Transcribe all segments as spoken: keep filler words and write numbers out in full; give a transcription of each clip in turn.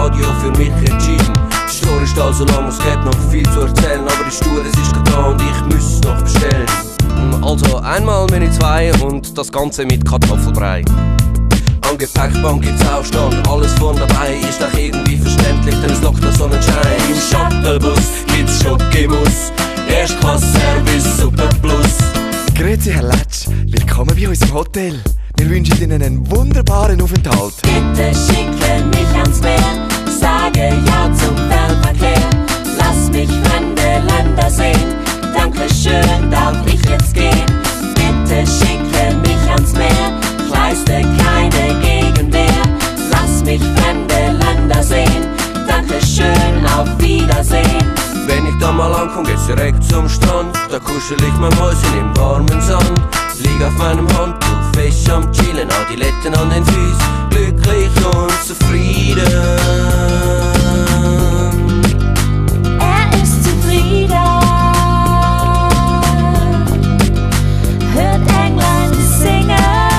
Radio für mich entschieden. Die Story ist also lang, es gibt noch viel zu erzählen, aber die Stur, es ist gerade da und ich muss es noch bestellen. Also einmal Menü zwei und das Ganze mit Kartoffelbrei. Am Gepäckbank gibt's Aufstand, alles vorn dabei ist doch irgendwie verständlich, denn es lockt der Sonnenschein. Im Shuttlebus gibt's Schokimus, Erstklasse-Service Super Plus. Grüezi Herr Letsch, willkommen bei uns im Hotel. Wir wünschen Ihnen einen wunderbaren Aufenthalt. Bitte schicke mich ans Meer, sage ja zum Fernverkehr. Lass mich fremde Länder sehen, danke schön, darf ich jetzt gehen. Bitte schicke mich ans Meer, ich leiste keine Gegenwehr. Lass mich fremde Länder sehen, danke schön, auf Wiedersehen. Wenn ich da mal ankomme, geht's direkt zum Strand. Da kuschel ich mein Mäuschen im warmen Sand. Lieg auf meinem Handtuch, fest am Chillen, Adiletten an den Füßen, glücklich und zufrieden. Er ist zufrieden, hört England singen.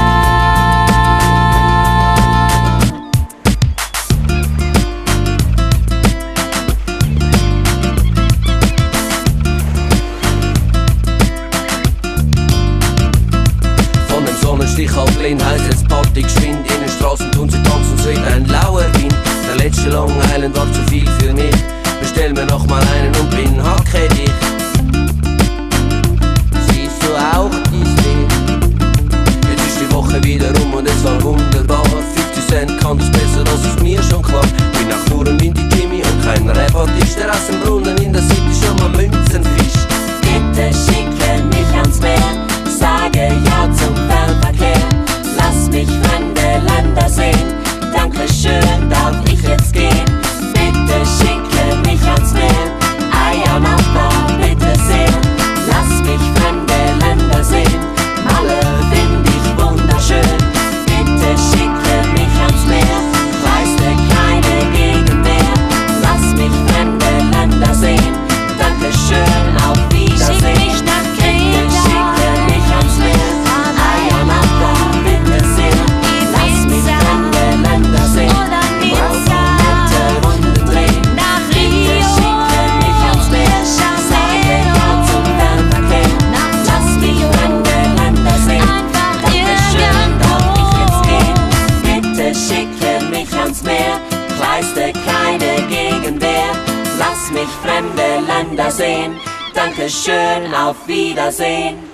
Sonnenstich halb blind, heisst jetzt Party geschwind. In den Straßen tun sie tanzen, es weht ein lauer Wind. Der letzte Long Island war zu viel für mich. Bestell mir noch mal einen und bin hacke dich. Siehst du auch dies Lied? Jetzt ist die Woche wieder rum und es war wunderbar. fünfzig Cent kann das besser, das ist mir schon klar. Bin auch nur ein Windy-Timmy und kein Repartisch, der aus dem Brunnen in der City schon mal Münzen fischt. Bitte schicke mich ans Meer, sage ja zum Fernverkehr. Lass mich fremde Länder sehen, danke schön, darf ich jetzt gehen. Bitte schicke mich ans Meer, ah ja Nachbar, bitte sehr. Lass mich fremde Länder sehen, Malle find ich wunderschön. Bitte schicke mich ans Meer, leiste keine Gegenwehr. Lass mich fremde Länder sehen, danke schön, auf Wiedersehen. Keine Gegenwehr, lass mich fremde Länder sehen, danke schön, auf Wiedersehen.